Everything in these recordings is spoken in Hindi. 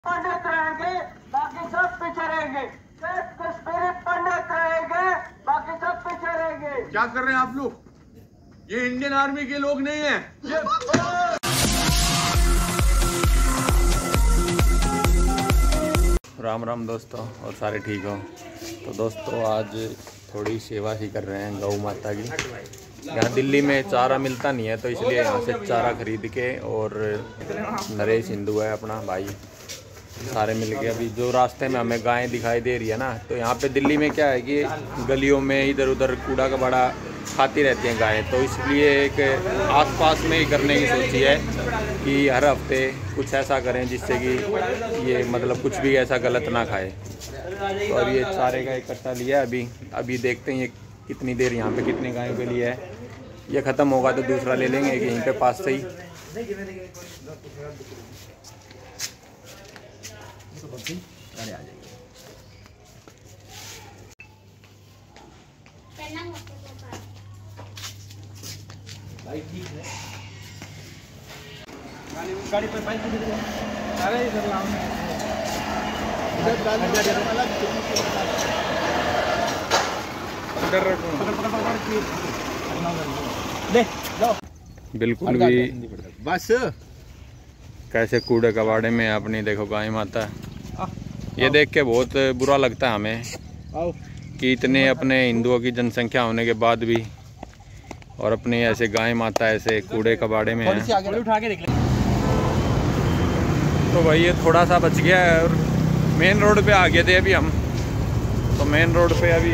पंडित रहेंगे, बाकी सब पीछे रहेंगे। कश्मीरी पंडित रहेंगे, बाकी सब पीछे रहेंगे। क्या कर रहे हैं आप लोग? ये इंडियन आर्मी के लोग नहीं हैं। राम राम दोस्तों, और सारे ठीक हो? तो दोस्तों आज थोड़ी सेवा ही कर रहे हैं गौ माता की। यहाँ दिल्ली में चारा मिलता नहीं है, तो इसलिए यहाँ से चारा खरीद के, और नरेश हिंदू है अपना भाई, सारे मिल के अभी जो रास्ते में हमें गायें दिखाई दे रही है ना, तो यहाँ पे दिल्ली में क्या है कि गलियों में इधर उधर कूड़ा कबाड़ा खाती रहती हैं गायें, तो इसलिए एक आसपास में ही करने की सोची है कि हर हफ्ते कुछ ऐसा करें जिससे कि ये मतलब कुछ भी ऐसा गलत ना खाए। तो अब ये चारे का इकट्ठा लिया है, अभी देखते हैं ये कितनी देर यहाँ पे कितने गायों के लिए है। ये ख़त्म होगा तो दूसरा ले लेंगे यहीं पे पास से ही। अरे आ जाइए। ठीक है, गाड़ी पे बाइक अरे इधर लाओ बिल्कुल भी बस कैसे कूड़े कबाड़े में अपनी देखो गाय माता। ये देख के बहुत बुरा लगता है हमें कि इतने अपने हिंदुओं की जनसंख्या होने के बाद भी और अपने ऐसे गाय माता ऐसे कूड़े कबाड़े में है। तो भाई ये थोड़ा सा बच गया है और मेन रोड पे आ गए थे अभी हम, तो मेन रोड पे अभी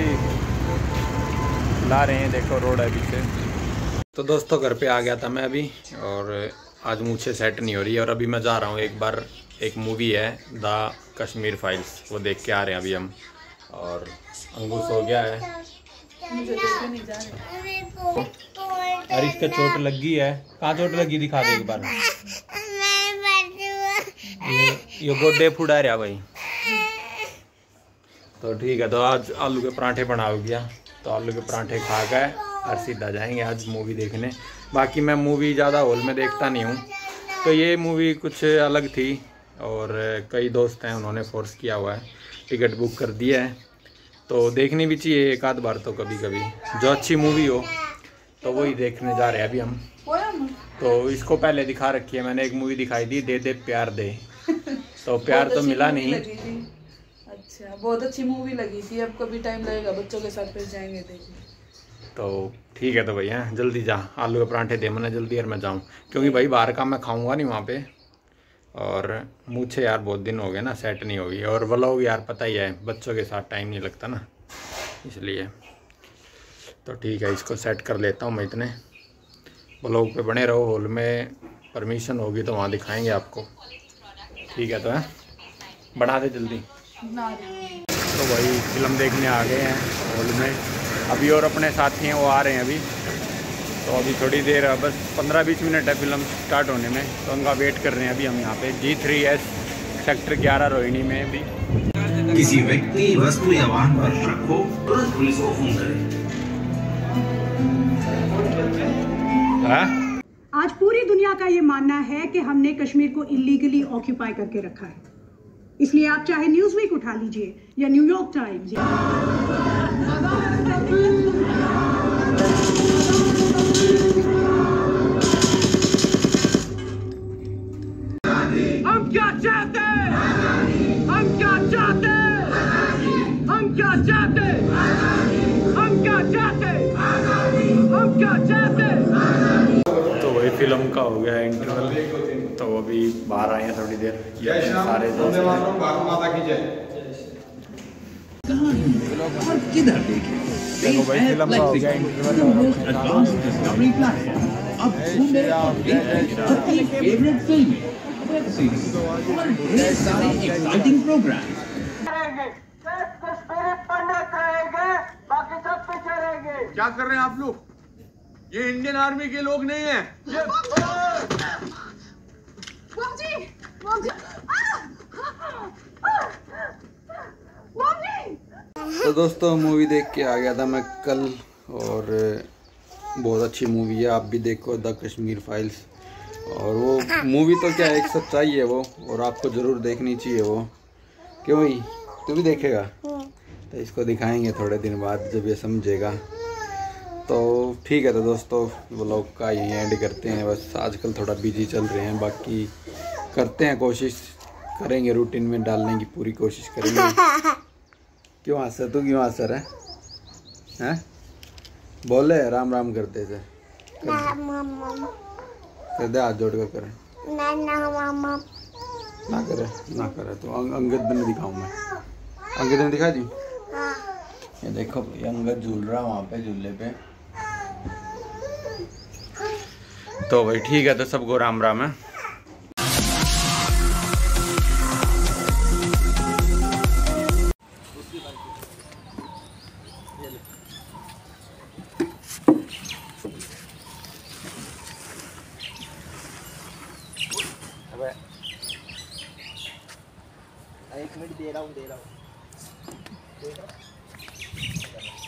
ला रहे हैं, देखो रोड है पीछे। तो दोस्तों घर पे आ गया था मैं अभी, और आज मुझे सेट नहीं हो रही है, और अभी मैं जा रहा हूँ एक बार, एक मूवी है द कश्मीर फाइल्स, वो देख के आ रहे हैं अभी हम। और अंकुश हो गया है, अरे इसका चोट लग गई है। कहाँ चोट लगी दिखा दे एक बार। ये गोड्डे फुड़ा रहा भाई। तो ठीक है, तो आज आलू के पराठे बना गया, तो आलू के पराठे खा कर और सीधा जाएंगे आज मूवी देखने। बाकी मैं मूवी ज़्यादा हॉल में देखता नहीं हूँ, तो ये मूवी कुछ अलग थी, और कई दोस्त हैं उन्होंने फोर्स किया हुआ है, टिकट बुक कर दिया है, तो देखनी भी चाहिए एक आध बार तो कभी कभी। जो अच्छी मूवी हो तो वही देखने जा रहे हैं अभी हम। तो इसको पहले दिखा रखी है मैंने, एक मूवी दिखाई थी दे दे प्यार दे, तो प्यार तो मिला नहीं। अच्छा, बहुत अच्छी मूवी लगी थी। अब कभी टाइम लगेगा, बच्चों के साथ फिर जाएंगे देखने। तो ठीक है, तो भैया जल्दी जा, आलू के पराठे दे मैंने जल्दी, और मैं जाऊँ, क्योंकि भाई बाहर का मैं खाऊंगा नहीं वहाँ पे, और मुझे यार बहुत दिन हो गए ना, सेट नहीं होगी, और व्लॉग यार पता ही है बच्चों के साथ टाइम नहीं लगता ना, इसलिए। तो ठीक है, इसको सेट कर लेता हूँ मैं। इतने व्लॉग पे बने रहो, हॉल में परमिशन होगी तो वहाँ दिखाएंगे आपको, ठीक है? तो है, बढ़ा दे जल्दी। तो भाई फिल्म देखने आ गए हैं हॉल में अभी, और अपने साथी हैं वो आ रहे हैं अभी, तो अभी थोड़ी देर, बस 15-20 मिनट है फिल्म स्टार्ट होने में, तो उनका वेट कर रहे हैं अभी हम यहाँ पे G3S सेक्टर 11 रोहिणी में भी। किसी व्यक्ति, वस्तु या वाहन पर शक हो तुरंत पुलिस को फोन करें। आज पूरी दुनिया का ये मानना है कि हमने कश्मीर को इलीगली ऑक्यूपाई करके रखा है, इसलिए आप चाहे न्यूज़वीक उठा लीजिए या न्यूयॉर्क टाइम्स। हम क्या चाहते हैं? हम क्या चाहते हैं? हम क्या चाहते हैं? हम क्या चाहते हैं? हम क्या चाहते हैं? तो वही फिल्म का हो गया है इंटरवल, तो अभी बाहर आए हैं थोड़ी देर, ये सारे दोस्त माता की जय। और किधर देखें, देखो भाई फिल्म का हो गया interval, exciting programme. Kashmiri Pandit रहेंगे, बाकी सब पीछे रहेंगे। क्या कर रहे हैं आप लोग? ये इंडियन आर्मी के लोग नहीं हैं। तो दोस्तों मूवी देख के आ गया था मैं कल, और बहुत अच्छी मूवी है, आप भी देखो द कश्मीर फाइल्स। और वो मूवी तो क्या एक सच्चाई है वो, और आपको ज़रूर देखनी चाहिए वो। क्यों भाई, तू भी देखेगा? तो इसको दिखाएंगे थोड़े दिन बाद जब ये समझेगा। तो ठीक है, तो दोस्तों व्लॉग का यहीं एंड करते हैं। बस आजकल थोड़ा बिजी चल रहे हैं, बाकी करते हैं, कोशिश करेंगे रूटीन में डालने की पूरी कोशिश करेंगे। क्यों हंस तू, क्यों हंस रहा है? बोले राम राम करते थे, कर दे हाथ जोड़ कर करे ना करे तो अंगद ने दिखाऊं मैं, अंगद ने दिखा दी। ये देखो अंगद झूल रहा वहाँ पे झूले पे। तो भाई ठीक है, तो सबको राम राम है। एक मिनट दे रहा हूँ